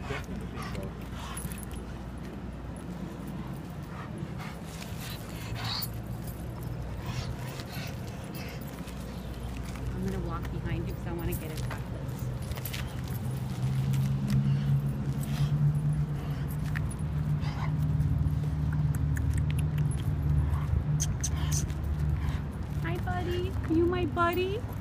definitely think so. I'm gonna walk behind you because I want to get it back close. Hi, buddy. You my buddy?